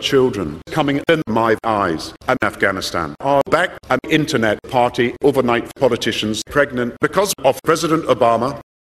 children coming in my eyes and Afghanistan are back an internet party overnight politicians pregnant because of President Obama